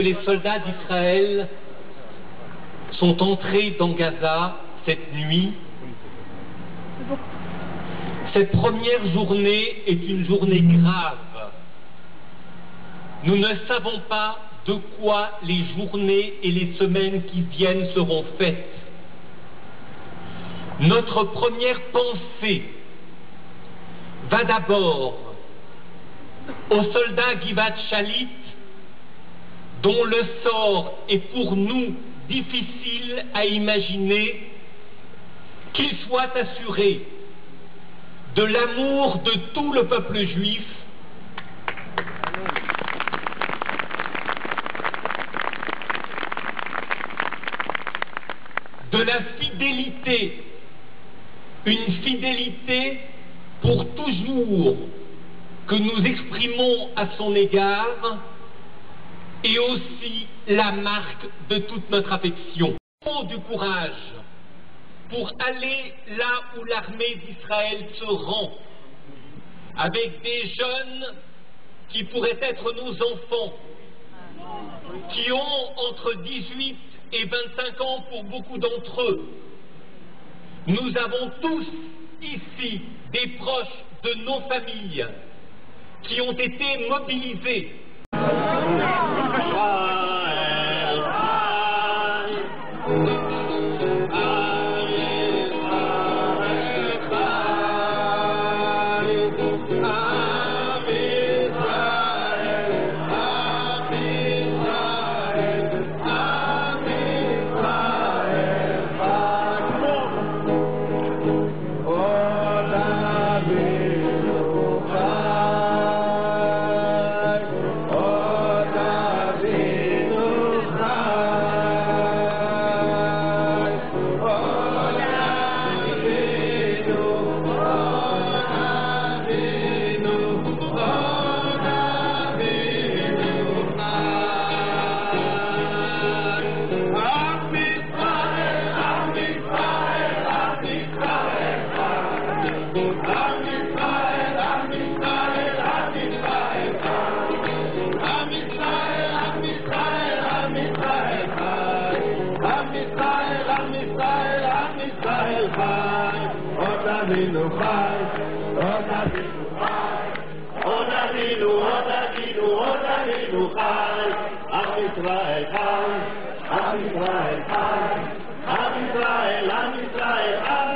Les soldats d'Israël sont entrés dans Gaza cette nuit. Cette première journée est une journée grave. Nous ne savons pas de quoi les journées et les semaines qui viennent seront faites. Notre première pensée va d'abord aux soldats Givat Shalit, dont le sort est pour nous difficile à imaginer, qu'ils soient assurés de l'amour de tout le peuple juif, de la fidélité, une fidélité pour toujours que nous exprimons à son égard, et aussi la marque de toute notre affection. Du courage pour aller là où l'armée d'Israël se rend, avec des jeunes qui pourraient être nos enfants, qui ont entre 18 et 25 ans pour beaucoup d'entre eux. Nous avons tous ici des proches de nos familles qui ont été mobilisés. Am Israel,